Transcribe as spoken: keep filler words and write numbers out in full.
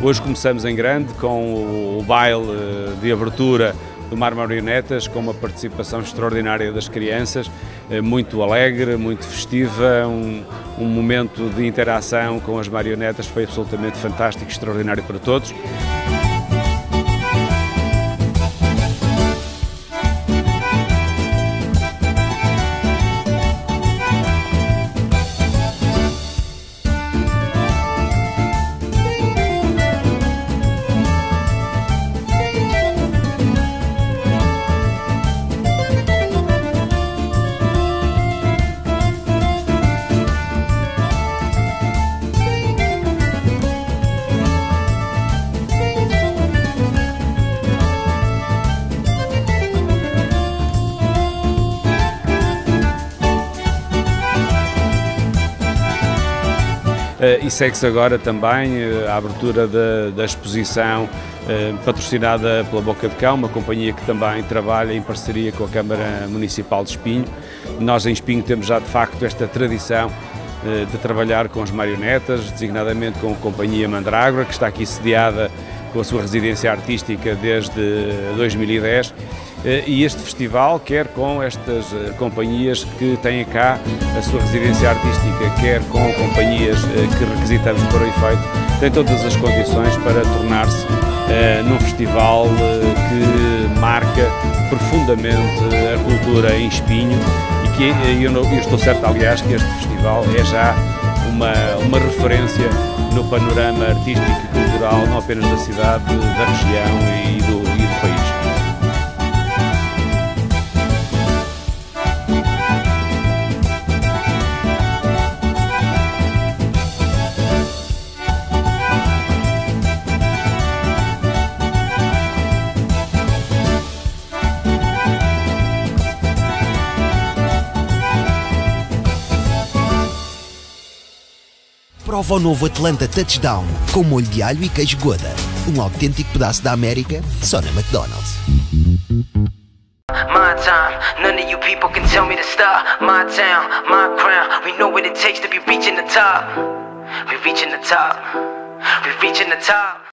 Hoje começamos em grande com o baile de abertura do Mar Marionetas, com uma participação extraordinária das crianças, muito alegre, muito festiva, um, um momento de interação com as marionetas foi absolutamente fantástico e extraordinário para todos. Uh, e segue-se agora também uh, a abertura da, da exposição uh, patrocinada pela Boca de Cão, uma companhia que também trabalha em parceria com a Câmara Municipal de Espinho. Nós em Espinho temos já de facto esta tradição uh, de trabalhar com as marionetas, designadamente com a Companhia Mandrágora, que está aqui sediada com a sua residência artística desde dois mil e dez. E este festival, quer com estas companhias que têm cá a sua residência artística, quer com companhias que requisitamos para o efeito, tem todas as condições para tornar-se uh, num festival uh, que marca profundamente a cultura em Espinho e que eu, não, eu estou certo, aliás, que este festival é já uma, uma referência no panorama artístico e cultural, não apenas da cidade, da região e do, e do país. Prova o novo Atlanta Touchdown com molho de alho e queijo Gouda. Um autêntico pedaço da América só na McDonald's. My time, none of you people can tell me to stop. My town, my crown, we know what it takes to be reaching the top. We reaching the top, we reaching the top.